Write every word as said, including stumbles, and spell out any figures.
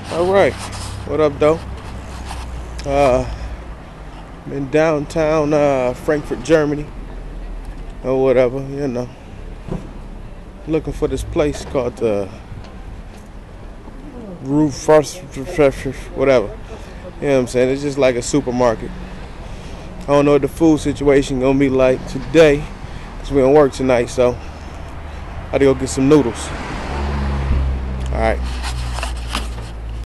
All right, what up, though? Uh, I'm in downtown uh, Frankfurt, Germany, or whatever, you know. Looking for this place called the Roof First, whatever. You know what I'm saying? It's just like a supermarket. I don't know what the food situation gonna be like today, cause we don't work tonight, so I gotta go get some noodles. All right.